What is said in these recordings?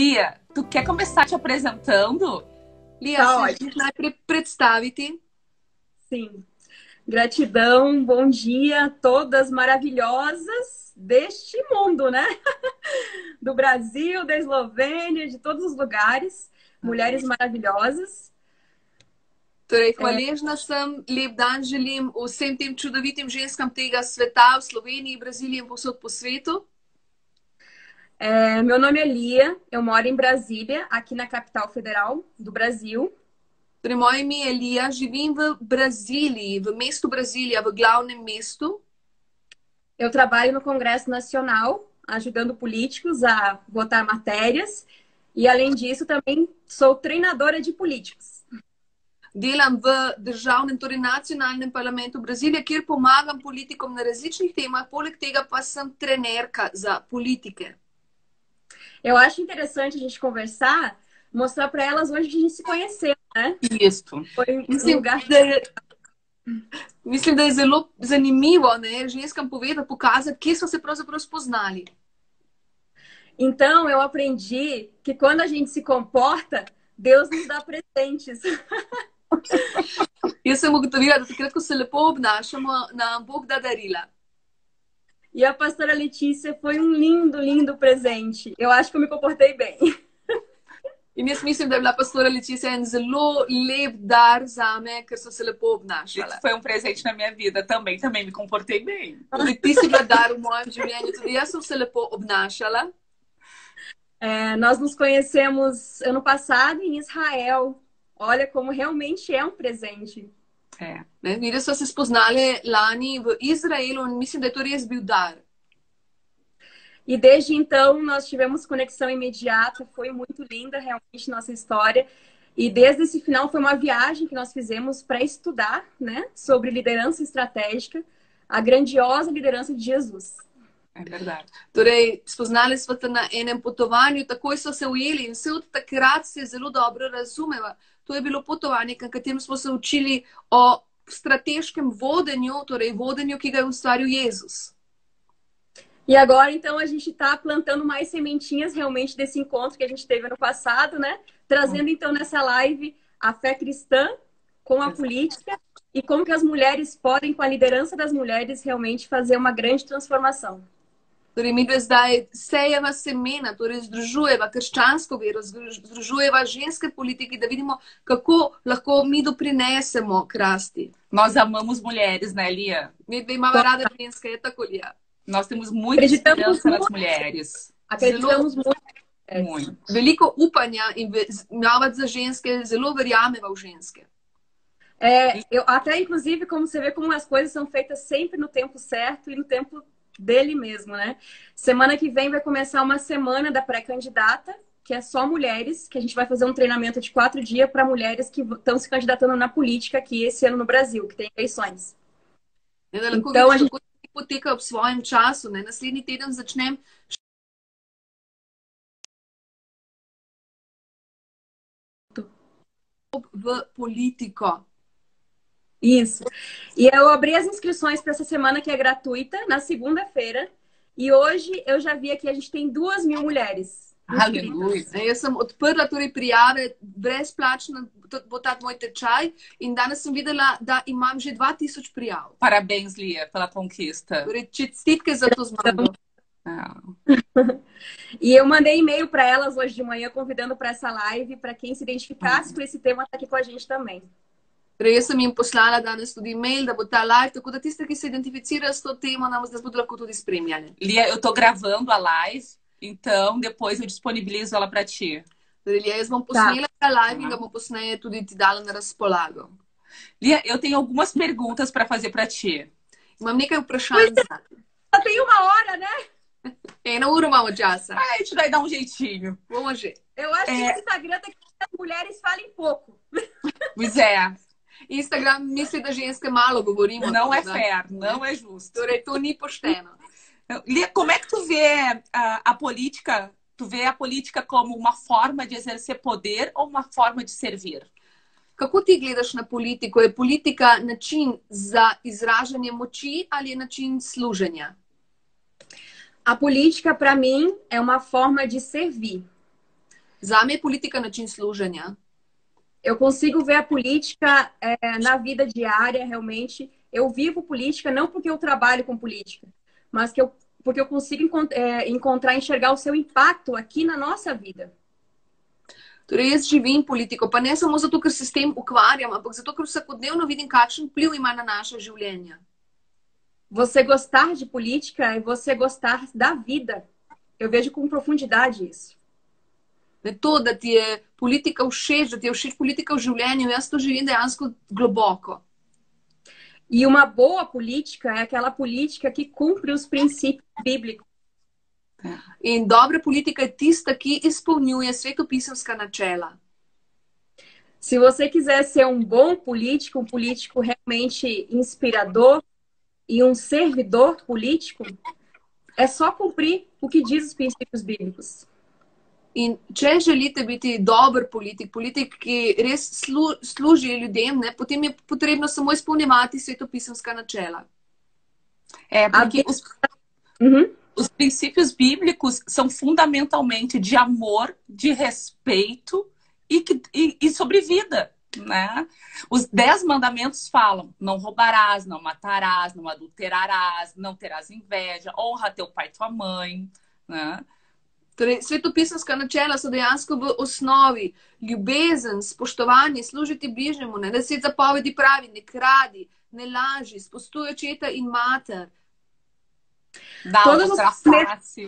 Lia, tu quer começar te apresentando? Lia, Tá se представите. Sim. Gratidão, bom dia a todas maravilhosas deste mundo, né? Do Brasil, da Eslovênia, de todos os lugares. Mulheres maravilhosas. Torej, hvaležna sem, lep dan želim vsem tem čudovitim ženskam tega sveta v Sloveniji, Brazílii in povsod po svetu. Meu nome é Lia, eu moro em Brasília, aqui na capital federal do Brasil. Torej, moje ime je Lija, živim v Brazílii, v mestu Brasília, v glavnem mestu. Eu trabalho no Congresso Nacional, ajudando políticos a votar matérias. E, além disso, também sou treinadora de políticos. Delam v državnem, torej nacionalnem parlamentu Brazilije, kjer pomagam politikom na različnih temah, poleg tega pa sem trenerka za politike. Eu acho interessante a gente conversar, mostrar para elas hoje que a gente se conheceu, né? Isso. Foi um Mislim, lugar... da je zelo zanimivo, né? Ženskam povedati, pokazati, kje so se pravzaprav spoznali. Então, eu aprendi que quando a gente se comporta, Deus nos dá presentes. Jaz sem ugotovila, da takrat, ko se lepo obnašamo, nam Bog da darila. E a pastora Letícia foi um lindo, lindo presente. Eu acho que eu me comportei bem. In jaz mislim, da je bila pastora Letícia en zelo lep dar zame, ker so se lepo obnašala. Foi um presente na minha vida também me comportei bem. Tudi ti si bila dar v mojem življenju, tudi jaz sem se lepo obnašala. Nós nos conhecemos ano passado em Israel. Olha como realmente é um presente. Ne, mi smo se spoznali lani v Izraelu in mislim, da je to res bil dar. E desde então nós tivemos conexão imediata, foi muito linda realmente nossa história. E desde esse final foi uma viagem que nós fizemos para estudar, né, sobre liderança estratégica, a grandiosa liderança de Jesus. É verdade. Torej, spoznali smo se na enem potovanju, takoj so se ujeli in vse od takrat se zelo dobro razumeva. To je bilo potovanje, na katerem smo se učili o strateškem vodenju, torej vodenju, ki ga je ustvaril Jezus. E agora, então, a gente está plantando mais sementinhas realmente desse encontro que a gente teve ano passado, né? Trazendo, então, nessa live a fé cristã com a política e como que as mulheres podem, com a liderança das mulheres, realmente fazer uma grande transformação. Torej, mi zdaj sejeva semena, torej združujeva krščansko vero, združujeva ženske politike, da vidimo, kako lahko mi doprinesemo k rasti. Nós amamos mulheres, né, Lia? Mi dve imamo rade ženske, je tako, Lija. Nós temos muita esperança nas mulheres. Acreditamos Muito. Veliko upanja in imamo za ženske, zelo verjameva v ženske. Até, inclusive, como você vê como as coisas são feitas sempre no tempo certo e no tempo dele mesmo, né? Semana que vem vai começar uma semana da pré-candidata, que é só mulheres, que a gente vai fazer um treinamento de 4 dias para mulheres que estão se candidatando na política aqui esse ano no Brasil, que tem eleições. Então, a gente poteka ob svojem času, ne? Naslednji teden začnem v politiko. Isso. E eu abri as inscrições para essa semana que é gratuita, na segunda-feira. E hoje eu já vi aqui, a gente tem 2.000 mulheres. Aleluia. Jaz sem odprla torej prijave, brezplačno bo ta moj tečaj in danes sem videla, da imam že 2000 prijav. Parabéns, Lia, pela conquista. Torej, čestitke za to zmago. E eu mandei e-mail para elas hoje de manhã, convidando para essa live, para quem se identificasse com esse tema, tá aqui com a gente também. Torej, jaz sem jim poslala danes tudi e-mail, da bo ta live, tako da tiste, ki se identificirajo s to temo, nas bodo lahko tudi spremljali. Lia, eu tô gravando a live, então depois eu disponibilizo ela para ti. Torej, Lia, jaz bom posnela ta live in ga bom posneje tudi ti dala na razpolago. Lia, eu tenho algumas perguntas para fazer para ti. Imam nekaj vprašanj. Só tem 1 hora, né? 1 ura imamo časa. A gente vai dar um jeitinho. Bomo že. Eu acho que o Instagram tem que as mulheres falem pouco. Pois é. Instagram misli, da ženske malo govorimo. Não é fair, não é justo. Torej, to ni pošteno. Lia, como é que tu vê a política? Tu vê a política como uma forma de exercer poder ou uma forma de servir? Kako ti gledaš na politiko? Je politika način za izražanje moči ali je način služenja? A política, para mim, é uma forma de servir. Zame je politika način služenja. Eu consigo ver a política na vida diária, realmente. Eu vivo política não porque eu trabalho com política, mas porque eu consigo encontrar, enxergar o seu impacto aqui na nossa vida. Torej, jaz živim politiko, pa ne samo zato, ker se s tem ukvarjam, ampak zato, ker vsakodnevno vidim, kakšen vpliv ima na naše življenje. Você gostar de política é você gostar da vida. Eu vejo com profundidade isso. Ne to, da ti je politika všeč, da ti je všeč politika v življenju, jaz to živim dejansko globoko. E uma boa política é aquela política que cumpre os princípios bíblicos. In dobra politika je tista, ki izpolnjuje svetopisemska načela. Se você quiser ser um bom político, um político realmente inspirador e um servidor político, é só cumprir o que diz os princípios bíblicos. In če želite biti dober politik, politik, ki res služi ljudem, ne, potem je potrebno samo izpolnjevati svetopisemska načela. Porque os princípios bíblicos são fundamentalmente de amor, de respeito e sobre vida, né? Os 10 mandamentos falam: não roubarás, não matarás, não adulterarás, não terás inveja, honra teu pai e tua mãe, né? Torej, svetopisemska načela so dejansko v osnovi ljubezen, spoštovanje, služiti bližnjemu, ne, 10 zapovedi pravi: ne kradi, ne laži, spoštuj očeta in mater. Dá outra face.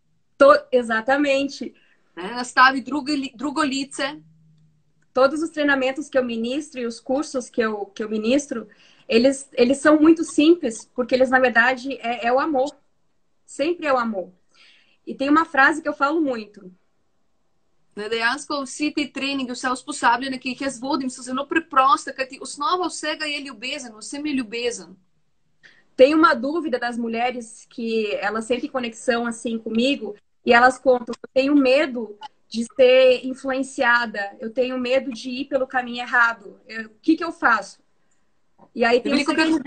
Exatamente. Ne, nastavi drugo lice. Todos os treinamentos que eu ministro e os cursos que eu ministro, eles são muito simples, porque eles, na verdade, é o amor. Sempre é o amor. E tem uma frase que eu falo muito. Ne, dejansko vsi ti treningi, vse usposabljanja, ki jih jaz vodim, so zelo preproste, kajti osnova vsega je ljubezen, vsem je ljubezen. Tem uma dúvida das mulheres que elas sentem conexão assim comigo e elas contam: eu tenho medo de ser influenciada, eu tenho medo de ir pelo caminho errado. O que eu faço? E aí tem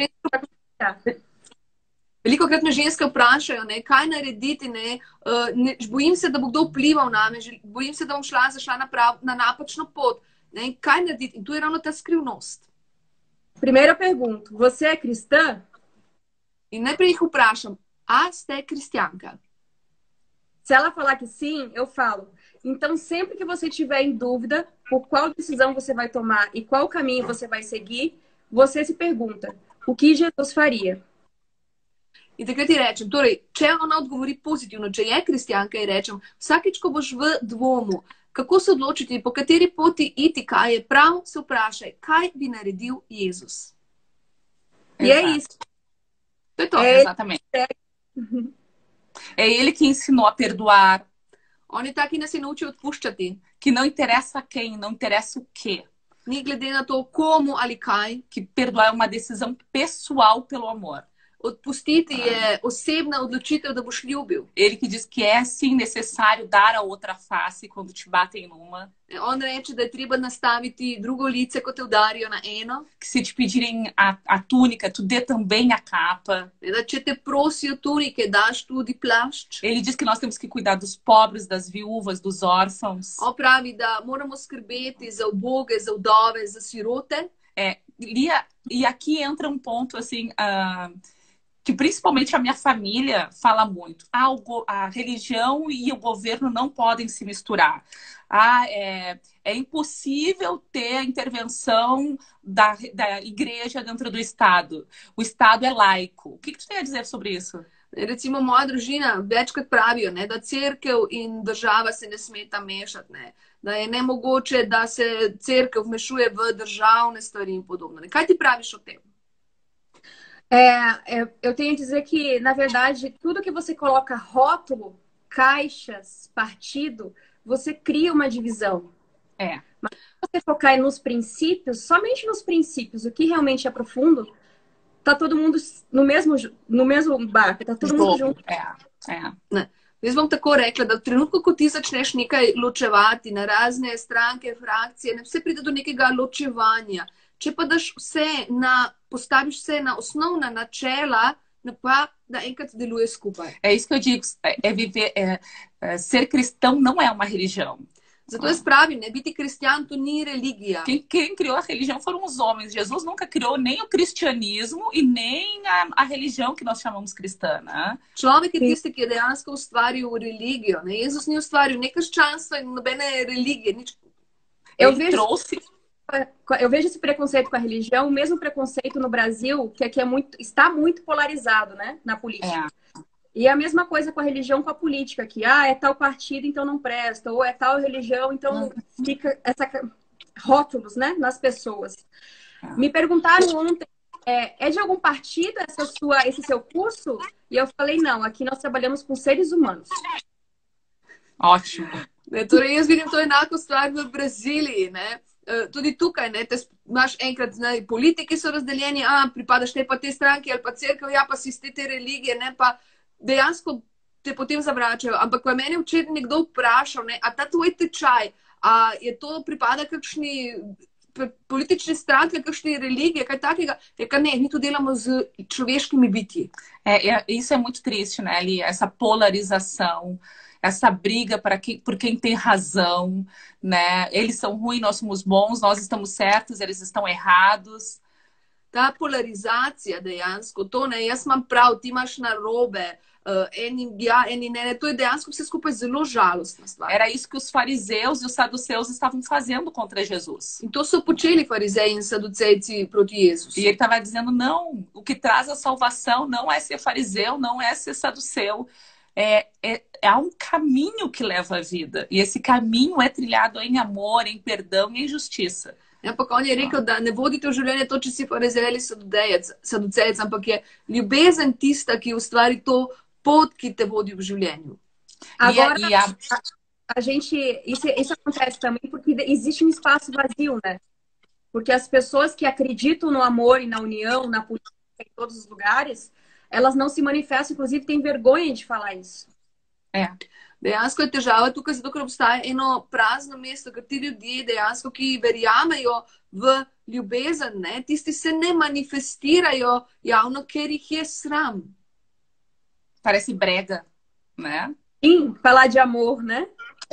Velikokrat me ženske vprašajo, ne, kaj narediti, bojim se, da bo kdo vplival name, bojim se, da bom zašla na napačno pot. Ne, kaj narediti? In tu je ravno ta skrivnost. Primeiro eu pergunto: você é cristã? In najprej jih vprašam: a ste kristjanka? Se ela falar que sim, eu falo: então sempre que você tiver em dúvida por qual decisão você vai tomar e qual caminho você vai seguir, você se pergunta: o que Jesus faria? In takrat ti rečem, torej, če ona odgovori pozitivno, če je kristjanka, ji rečem: vsakič, ko boš v dvomu, kako se odločiti, po kateri poti iti, kaj je prav, se vprašaj, kaj bi naredil Jezus. E é isso. To je to, exatamente. É ele que ensinou a perdoar. On je ta, ki nas je naučil odpuščati. Que não interessa quem, não interessa o quê. Ni glede na to, komu ali kaj. Que perdoar é uma decisão pessoal pelo amor. Odpustiti je osebna odločitev, da boš ljubil. Ele que diz que é sim necessário dar a outra face quando te batem numa. On reče, da je treba nastaviti drugo lice, ko te udarijo na eno. Que se te pedirem a túnica, tu dê também a capa. Da če te prosijo tunike, daš tudi plašč. Ele diz que nós temos que cuidar dos pobres, das viúvas, dos órfãos. On pravi, da moramo skrbeti za uboge, za vdove, za sirote. Lia, e aqui entra um ponto assim... que principalmente a minha família fala muito. A religião e o governo não podem se misturar. É impossível ter a intervenção da igreja dentro do Estado. O Estado é laico. O que tu tem a dizer sobre isso? Recimo, moja družina večkrat pravijo, ne, da cerkev in država se ne smeta mešati. Ne. Da je nemogoče, da se cerkev vmešuje v državne stvari in podobno. Kaj ti praviš o tem? Eu tenho a dizer que, na verdade, tudo que você coloca rótulo, caixas, partido, você cria uma divisão. Mas se você focar nos princípios, somente nos princípios, o que realmente é profundo, tá todo mundo no mesmo barco, tá todo mundo junto. Jaz bom tako rekla, da v trenutku, ko ti začneš nekaj ločevati na razne stranke, frakcije, ne vse pride do nekega ločevanja. Če pa daš postaviš vse na osnovna načela, pa da enkrat deluje skupaj. É isso que eu digo. Ser cristão não é uma religião. Zato jaz pravim, ne, biti kristjan to ni religija. Quem criou a religião foram os homens. Jesus nunca criou nem o cristianismo e nem a religião que nós chamamos cristã, né? Človek je tisti, ki je dejansko ustvaril religijo. Ne? Jezus ni ustvaril ne krščanstva in nobene religije. Eu vejo esse preconceito com a religião, o mesmo preconceito no Brasil, que aqui está muito polarizado, né, na política. E a mesma coisa com a religião, com a política, que é tal partido, então não presta, ou é tal religião, então fica rótulos, né, nas pessoas. Me perguntaram ontem, é de algum partido esse seu curso? E eu falei, não, aqui nós trabalhamos com seres humanos. Ótimo. Torej, jaz vidim to enako stvar v Braziliji, ne. Tudi tukaj, ne, imaš enkrat, ne, politiki so razdeljeni, pripadaš te pa te stranke ali pa cerkev, pa si iz te religije, ne, pa dejansko te potem zavračajo. Ampak ko je mene včeraj nekdo vprašal, ne, a ta tvoj tečaj, a je to pripada kakšni politični stranki, kakšni religiji, kaj takega, ne, mi to delamo z človeškimi bitji. Isso é muito triste, né, Lia? Essa polarização, essa briga por quem tem razão, né? Eles são ruins, nós somos bons, nós estamos certos, eles estão errados. Ta polarizacija dejansko, to ne, jaz imam prav, ti imaš narobe, eni ne, to je dejansko vse skupaj zelo žalostna stvar. Era isso que os fariseus e os saduceus estavam fazendo contra Jesus. In to so počeli farizeji in saducejci proti Jezusu. E ele estava dizendo, não, o que traz a salvação não é ser fariseu, não é ser saduceu. Há um caminho que leva à vida. E esse caminho é trilhado em amor, em perdão e em justiça. Ampak on je rekel, da ne vodite v življenje to, če si farizej ali saducejec, ampak je ljubezen tista, ki ustvari to pot, que te vodi v življenju. Agora, isso acontece também porque existe um espaço vazio, né? Porque as pessoas que acreditam no amor e na união, na política, em todos os lugares, elas não se manifestam, inclusive têm vergonha de falar isso. Dejansko je težava tukaj, zato ker obstaja eno prazno mesto, ker ti ljudje dejansko, ki verjamejo v ljubezen, ne, tisti se ne manifestirajo javno, ker jih je sram. Parece brega, né? Sim, falar de amor, né?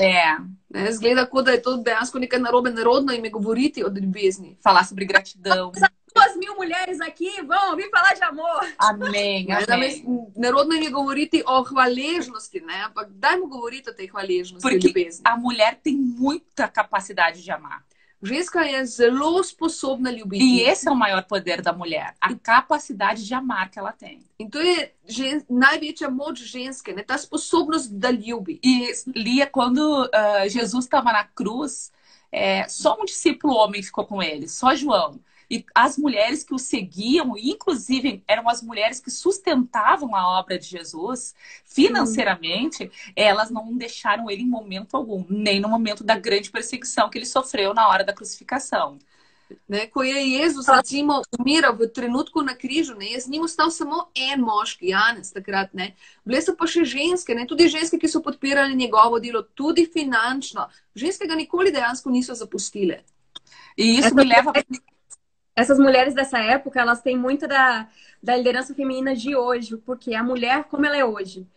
Ne, zgleda, kot da je to dejansko nekaj narobe narodno ime govoriti o ljubezni. Falar sobre gratidão. 2.000 mulheres aqui vão vir falar de amor. Amém, amém. Narodno ime govoriti o hvaležnosti, né? Ampak dajmo govoriti o tej hvaležnosti, porque ljubezni. A mulher tem muita capacidade de amar. Ženska je zelo sposobna ljubiti. E esse é o maior poder da mulher, a capacidade de amar que ela tem. In to je največja moč ženske, ne? Ta sposobnost, da ljubi. E Lia, quando Jesus estava na cruz, só um discípulo homem ficou com ele, só João. E as mulheres que o seguiam, inclusive eram as mulheres que sustentavam a obra de Jesus financeiramente, elas não deixaram ele em momento algum, nem no momento da grande perseguição que ele sofreu na hora da crucificação. Ne, ko je Jezus recimo umiral v trenutku na križu, ne, je z njim ostal samo en moški, Janez takrat, ne. Bile so pa še ženske, ne, tudi ženske, ki so podpirali njegovo delo, tudi finančno. Ženske ga nikoli dejansko niso zapustile. E isso me leva... Essas mulheres dessa época, elas têm muita da liderança feminina de hoje, porque a mulher, como ela é hoje,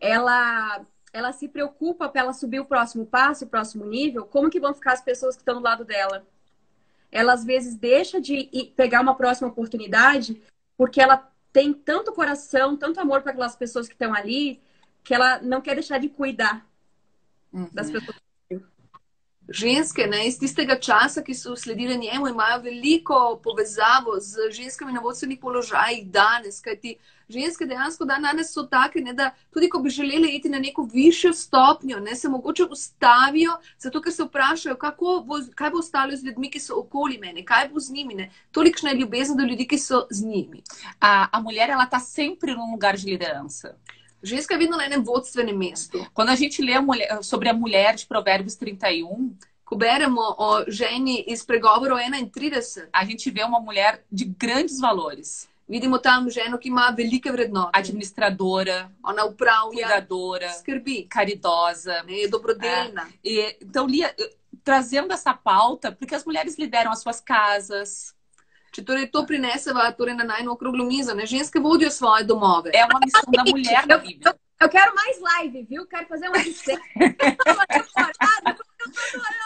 ela se preocupa para ela subir o próximo passo, o próximo nível, como que vão ficar as pessoas que estão do lado dela? Ela, às vezes, deixa de pegar uma próxima oportunidade, porque ela tem tanto coração, tanto amor para aquelas pessoas que estão ali, que ela não quer deixar de cuidar das pessoas. Ženske, ne, iz tistega časa, ki so sledile njemu, imajo veliko povezavo z ženskami na vodstvenih položajih danes, kajti ženske dejansko danes so take, ne, da tudi ko bi želeli iti na neko višjo stopnjo, ne, se mogoče ustavijo, zato ker se vprašajo, kaj bo ostalo z ljudmi, ki so okoli mene, kaj bo z njimi, ne. Tolikšna je ljubezen do ljudi, ki so z njimi. A mulher, ela tá sempre num lugar de liderança. Ženska je vedno na enem vodstvenem mestu. Quando a gente lê sobre a mulher de Provérbios 31, ko beremo o ženi iz pregovorov 31, a gente vê uma mulher de grandes valores. Vidimo tam ženo, ki ima velike vrednote. Administradora, ona upravlja, cuidadora, skrbi, caridosa, je dobrodelna. Então, Lia, trazendo essa pauta, porque as mulheres lideram as suas casas. Če torej to prineseva na najno okroglo mizo, ne, ženske vodijo svoje domove. É uma missão da mulher na Bíblia. Eu quero mais live, viu? Quero fazer uma receita.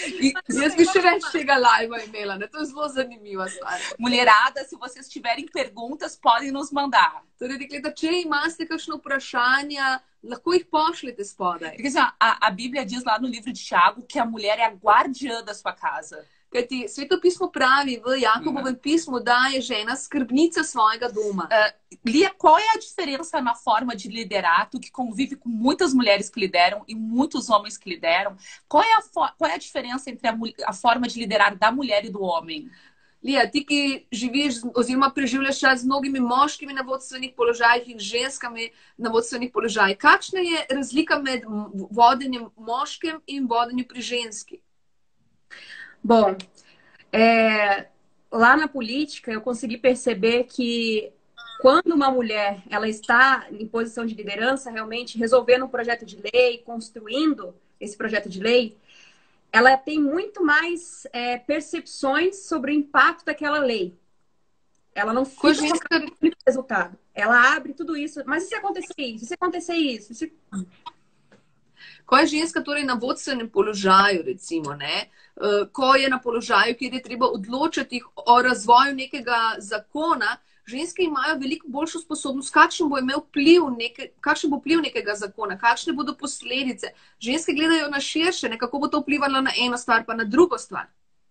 Jaz bi še več tega live imela, ne? To je zelo zanimiva stvar. Mulherada, se vocês tiverem perguntas, podem nos mandar. Torej, dekleta, če imate kakšno vprašanje, lahko jih pošljete spodaj. Porque assim, a Bíblia diz lá no livro de Tiago que a mulher é a guardiã da sua casa. Kajti Sveto pismo pravi v Jakobovem pismu, da je žena skrbnica svojega doma. Lia, qual é a diferença na forma de liderar? Tu que convive com muitas mulheres que lideram e muitos homens que lideram. Qual é a diferença entre a forma de liderar da mulher e do homem? Lija, ti, ki živiš oziroma preživljaš čas z mnogimi moškimi na vodstvenih položajih in ženskami na vodstvenih položajih. Kakšna je razlika med vodenjem moškem in vodenjem pri ženski? Bom, lá na política eu consegui perceber que quando uma mulher ela está em posição de liderança, realmente resolvendo um projeto de lei, construindo esse projeto de lei, ela tem muito mais percepções sobre o impacto daquela lei. Ela não fica com o resultado. Ela abre tudo isso. Mas e se acontecer isso? E se acontecer isso? E se... Ko je ženska torej na vodstvenem položaju, recimo, ne? Ko je na položaju, kjer je treba odločati o razvoju nekega zakona, ženske imajo veliko boljšo sposobnost, kakšen bo vpliv nekega zakona, kakšne bodo posledice. Ženske gledajo na širše, kako bo to vplivalo na eno stvar, pa na drugo stvar.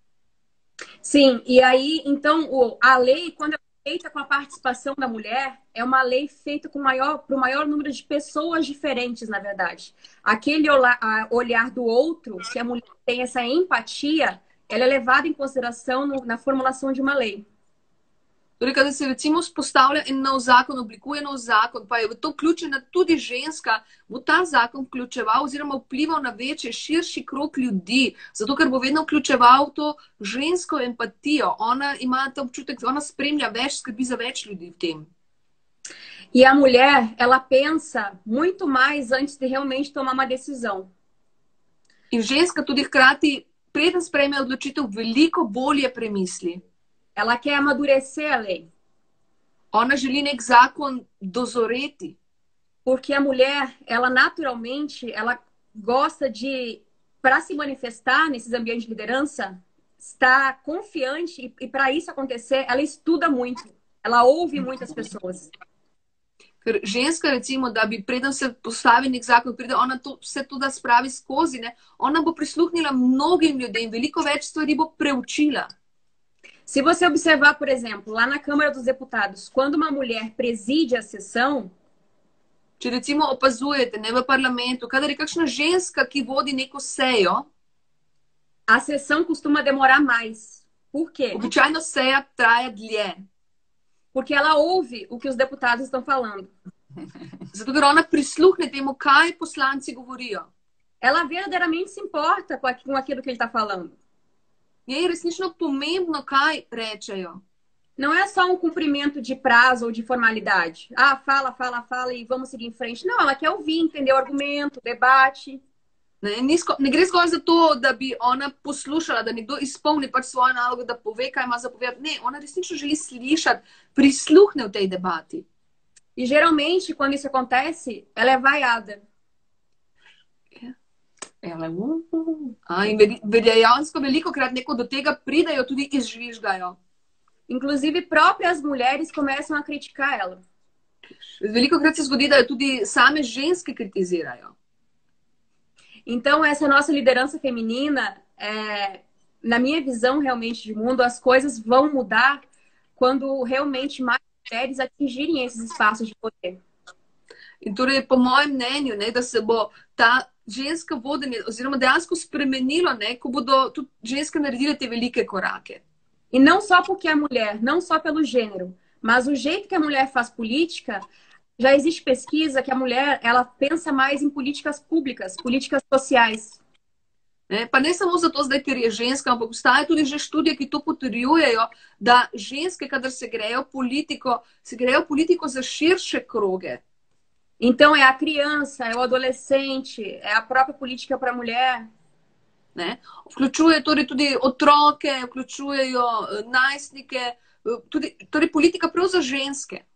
Sim, e aí, então, a lei, quando é feita com a participação da mulher, é uma lei feita para o maior número de pessoas diferentes, na verdade. Aquele olhar do outro, que a mulher tem essa empatia, ela é levada em consideração na formulação de uma lei. Torej, kada se recimo spostavlja en nov zakon, oblikuje nov zakon, pa je v to vključena tudi ženska, bo ta zakon vključeval oziroma vplival na večji, širši krog ljudi, zato ker bo vedno vključeval to žensko empatijo. Ona ima ta občutek, ona spremlja več, skrbi za več ljudi v tem. E a mulher, ela pensa muito mais antes de realmente tomar uma decisão. In ženska tudi hkrati, preden sprejme odločitev, veliko bolje premisli. Ela quer amadurecer a lei. Ona želi nek zakon dozoreti. Porque a mulher, ela naturalmente, ela gosta de, para se manifestar nesses ambientes de liderança, estar confiante e para isso acontecer, ela estuda muito. Ela ouve muitas pessoas. Ker ženska, recimo, da bi preden se postavi nek zakon, preden ona vse to da spravi skozi, ne, ona bo prisluhnila mnogim ljudem, veliko več stvari bo preučila. Se você observar, por exemplo, lá na Câmara dos Deputados, quando uma mulher preside a sessão... Če recimo opazujete, ne, v parlamentu, kadar je kakšna ženska, ki vodi neko sejo, a sessão costuma demorar mais. Por quê? Običajno seja traja dlje. Porque ela ouve o que os deputados estão falando. Zato ker ona prisluhne temu, kaj poslanci govorijo. Ela verdadeiramente se importa com aquilo que ele está falando. Je resnično pomembno, kaj rečejo. Não é só um cumprimento de prazo ou de formalidade. Ah, fala e vamos seguir em frente. Não, ela quer ouvir, entender o argumento, o debate. Ne gre zgolj za to, da bi ona poslušala, da nekdo izpolni pač svojo nalogo, da pove, kaj ima za povedati. Ne, ona resnično želi slišati, prisluhne v tej debati. E geralmente, quando isso acontece, ela é vaiada. Ela in dejansko velikokrat neko do tega pridejo, tudi izžvižgajo. Inclusive, próprias mulheres começam a criticar ela. Velikokrat se zgodi, da jo tudi same ženske kritizirajo. Então, essa nossa liderança feminina, na minha visão realmente de mundo, as coisas vão mudar quando realmente mais mulheres atingirem esses espaços de poder. In torej, po mojem mnenju, ne, da se bo ta ženska vodenje oziroma dejansko spremenilo, ne, ko bodo tudi ženske naredile te velike korake. E não só porque a mulher, não só pelo gênero, mas o jeito que a mulher faz política, já existe pesquisa que a mulher, ela pensa mais em políticas públicas, políticas sociais. Ne, pa ne samo zato zdaj, ker je ženska, ampak obstaja tudi že študije, ki to potrjujejo, da ženske, kadar se grejo politiko za širše kroge. Então, é a criança, é o adolescente, é a própria política para a mulher. Ne? Vključuje torej tudi otroke, vključujejo najstnike, torej politika prav za ženske.